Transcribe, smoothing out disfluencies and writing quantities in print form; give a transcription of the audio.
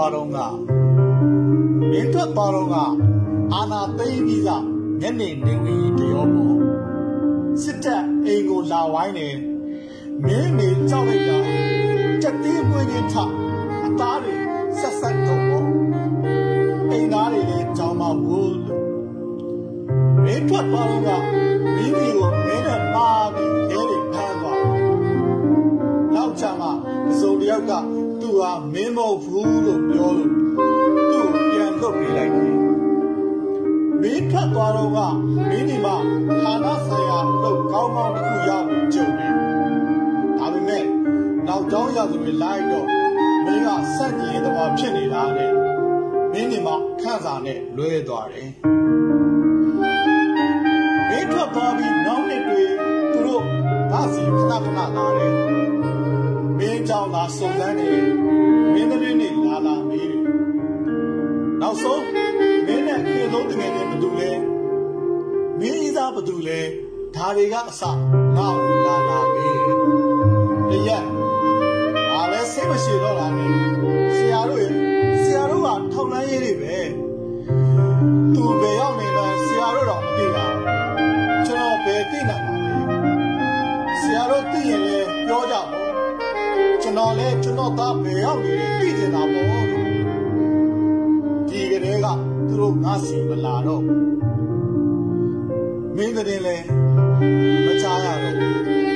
သွားတော့ကအာနာသိမ့်ပြီးကညနေနေဝင်တရောပေါ်စစ်တပ်အိမ်ကိုလာဝိုင်းတယ်မင်းမေကြောက်လိုက်တာကြက်သေးပွင့်ချင်းထအသားတွေဆက်ဆက်တော့ပေါ့အိမ်သားတွေလည်းကြောင်မဝိုးလို့မင်းထွက်သွားတော့ကမင်းကြီးကိုမင်းနဲ့ပါပြီးရဲတွေဖမ်းသွားနောက်ချမှာအစုံတယောက်ကသူ့ဟာမင်းမဟုတ်ဘူးလို့ပြောလို့သူ့ကိုပြန်လွတ်ပေးလိုက်တယ်မင်းထွက်သွားတော့ကမင်းဒီမှာဌာနဆိုင်ရာလို့ကောင်းကောင်းတစ်ခုရဖို့ကြုံတယ်ဒါပေမဲ့နောက်ကြောင်းရသူတွေလိုက်တော့မင်းကစက်ကြီးတော်ဖြစ်နေတာနဲ့မင်းဒီမှာခန့်စာနဲ့လွဲသွားတယ်မင်းထွက်သွားပြီးနောက်နှစ်တွေသူတို့ငါစီခဏခဏလာတယ်မင်းကြောင့်လာစုံစမ်းနေမင်းတို့နေလာမေးတယ်နောက်ဆုံးမင်းနဲ့ခေလုံးတကယ်နဲ့ဘယ်သူလဲမင်းကြီးသားဘယ်သူလဲဒါတွေကအစငါ့ကိုလာမေးတယ်တရက်အားလဲစိတ်မရှိတော့တာနဲ့ဆရာတို့ကထောက်လန်းရေးတွေပဲသူဘယ်ရောက်နေလဲဆရာတို့တော့မသိတာကျွန်တော်ဘယ်သိနိုင်မှာလဲဆရာတို့သိရင်လည်းပြောကြပါကျွန်တော်လည်းကျွန်တော်သားဘယ်ရောက်နေလဲသိနေတာပေါ့ဒီကလေးကသူတို့ငါစီမလာတော့မင်းတဲ့လည်းမချရတော့